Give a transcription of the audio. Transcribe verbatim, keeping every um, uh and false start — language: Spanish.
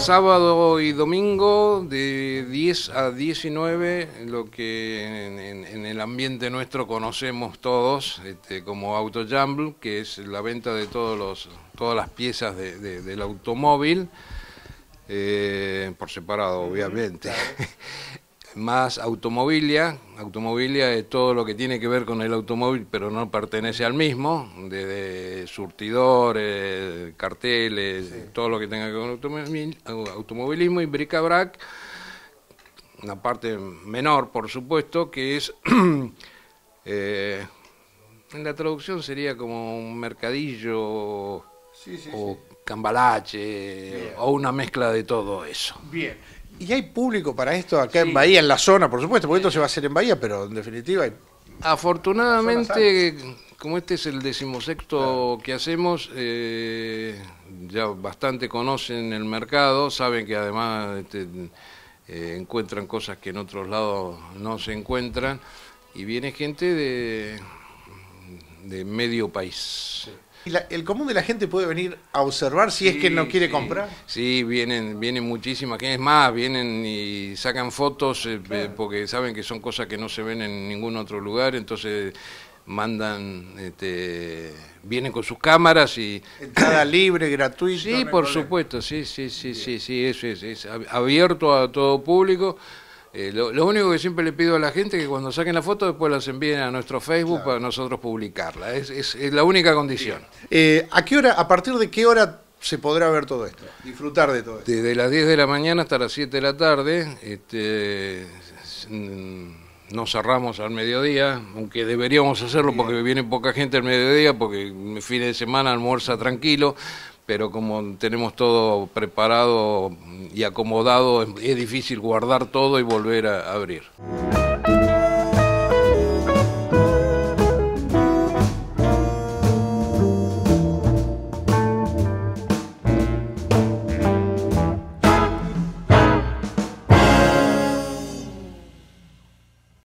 sábado y domingo de diez a diecinueve, lo que en, en, en el ambiente nuestro conocemos todos este, como Auto Jumble, que es la venta de todos los, todas las piezas de, de, del automóvil, eh, por separado obviamente. Más automobilia, automobilia es todo lo que tiene que ver con el automóvil, pero no pertenece al mismo, desde surtidores, carteles, sí. Todo lo que tenga que ver con automovilismo, y bric-a-brac, una parte menor, por supuesto, que es, eh, en la traducción sería como un mercadillo, sí, sí, o sí. Cambalache, bien. O una mezcla de todo eso. Bien. ¿Y hay público para esto acá sí. en Bahía, en la zona, por supuesto? Porque esto se va a hacer en Bahía, pero en definitiva hay... Afortunadamente, como este es el decimosexto claro. que hacemos, eh, ya bastante conocen el mercado, saben que además este, eh, encuentran cosas que en otros lados no se encuentran, y viene gente de, de medio país. Sí. ¿Y la, el común de la gente puede venir a observar si sí, es que no quiere sí. comprar? Sí, vienen, vienen muchísimas, que es más, vienen y sacan fotos eh, claro. porque saben que son cosas que no se ven en ningún otro lugar, entonces mandan, este, vienen con sus cámaras y... Entrada libre, gratuita. Sí, no por supuesto, sí, sí, sí, sí, sí, eso es, es abierto a todo público. Eh, lo, lo único que siempre le pido a la gente es que cuando saquen la foto después las envíen a nuestro Facebook claro. para nosotros publicarla. Es, es, es la única condición. Eh, ¿A qué hora, a partir de qué hora se podrá ver todo esto? Disfrutar de todo esto. Desde las diez de la mañana hasta las siete de la tarde. Este, no cerramos al mediodía, aunque deberíamos hacerlo Bien. porque viene poca gente al mediodía, porque el fin de semana almuerza tranquilo. Pero como tenemos todo preparado y acomodado, es difícil guardar todo y volver a abrir.